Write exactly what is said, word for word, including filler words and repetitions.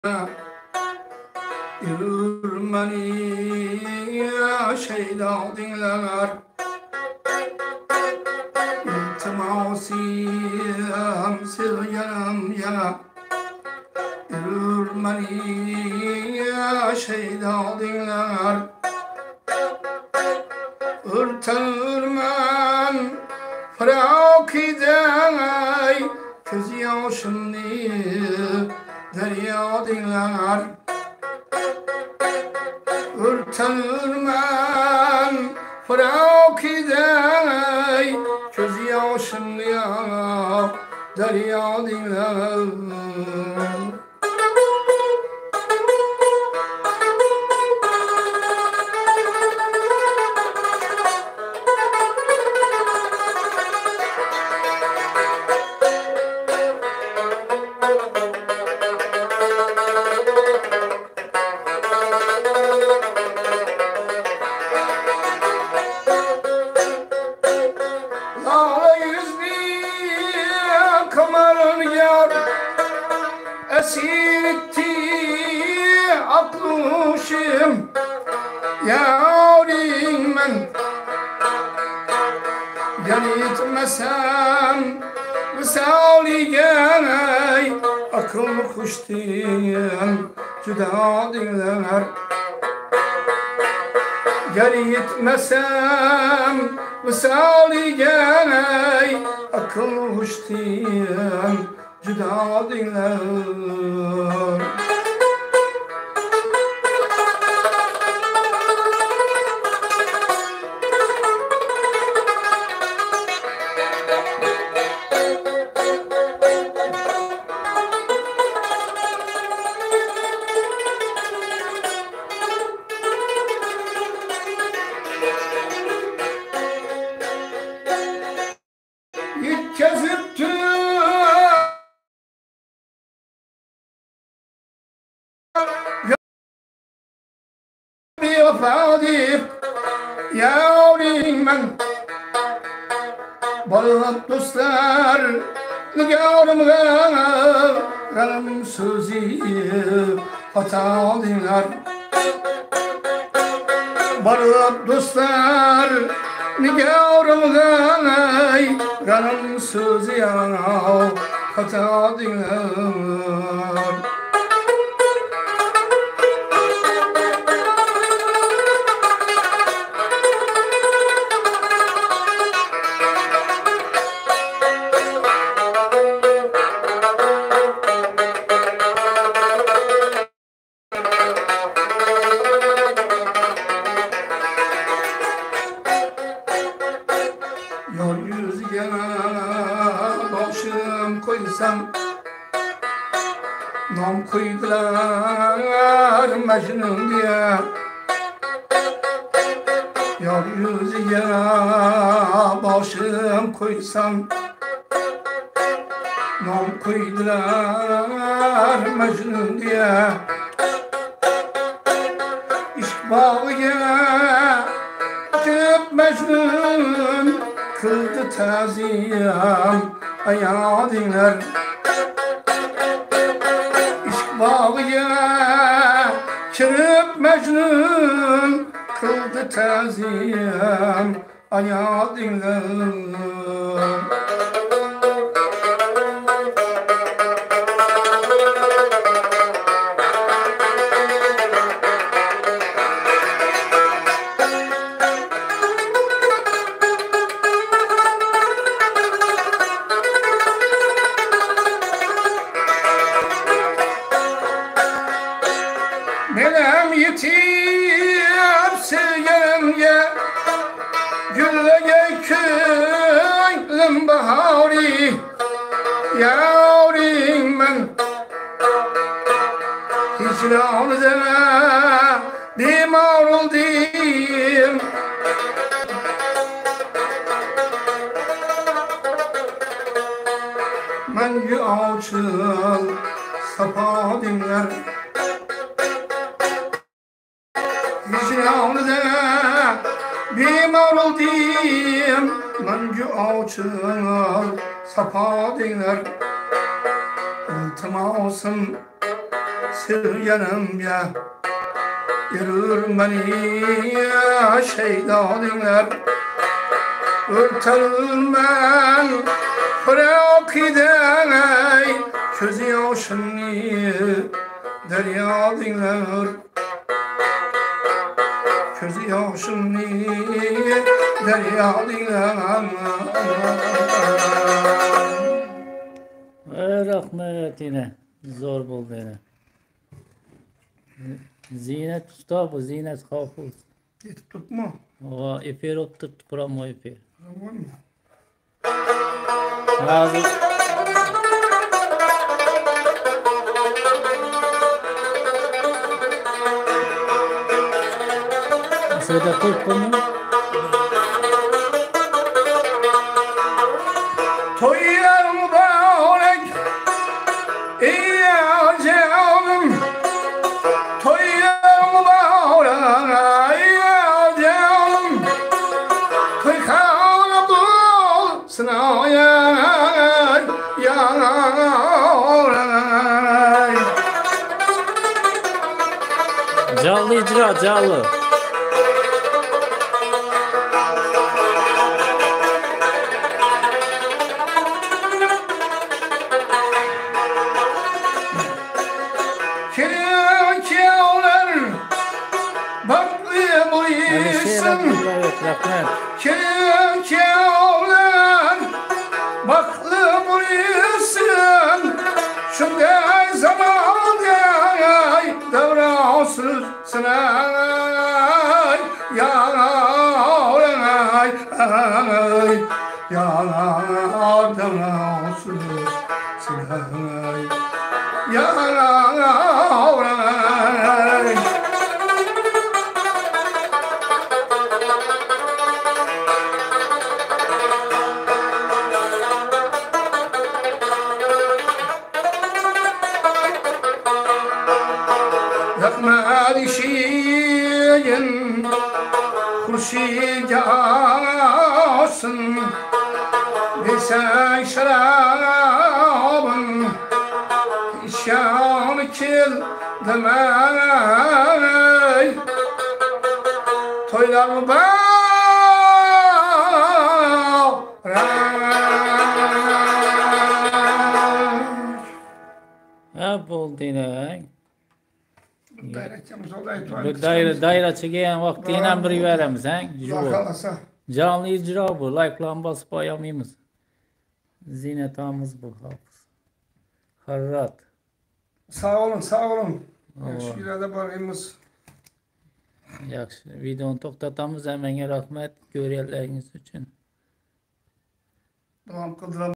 Yürümeni şeyda dinler İltimasiyem sevgilim ya Yürümeni şeyda dinler Örtülmen frak idey Köz yaşını derya dinler Örtülmen frak idey Köz yaşını derya dinler Esirti akluşum yarim ben Yanıtmasam misali genay Akıl kuştiyem cüda dinler Yanıtmasam misali genay Akıl kuştiyem cüda dinler İlk kez öptüm bir vefa deyip yarim ben Bağlat dostlar nigarımda Kalım sözü hata dinler Bağlat dostlar nigarımda Kalım sözü hata dinler Yol yüzüge başım koysam Nam koydular Mecnun diye Yol yüzüge başım koysam Nam koydular Mecnun diye İşk bağıya Tüp Mecnun Kıldı taziyem ayağı dinler İşk bağıya çırıp Mecnun Kıldı taziyem ayağı dinler Melem yitip sevgilimge Güllege köylüm bahari Yarim ben Hicranıza bimar oldum Mengü ağaçın sapa dinler Hicranıza bimar oldum Mengü ağaçın sapa dinler İltimasım sevgenim ya yürür beni ya şeydalinler örterilmen bırak ey közü yaşını derya dinler közü yaşını derya dinler. Rahmet yine zor buldu yine. Zinet usta bu zinet hafız. Yetip tutma. O efir oturttu promo efir. Var mı? Hazır. Sırada kırk bunu. Toyar mübarek ya canım Toyar mübarek ya canım Toy kanabul sınaya yaray Canlı icra canlı. Kevler baklı Hani şey boyasın evet rahmet. Kevler baklı boyasın Şunday zaman yay devrasız sınay Yaray Yaray devrasız sınay Yaray Yakma dişin Hurşid yağsın Bilsen şarabın İşyanı kil demey Toylar bağ Ha buldu yine. Gayretçimiz olaydı. Bir daire daire çekeyen vaktiyle bir veremiz he. Yakalasa. Canlı icra bu. Like'lan basıp ayamayımız. Zinetamız bu hafız. Harrat. Sağ olun, sağ olun. Oo. Şu ileride bakayımız. Yaxşı. Videonu toxtatamız. Hemen rahmet. Görevleriniz için. Tamam, kıldıram.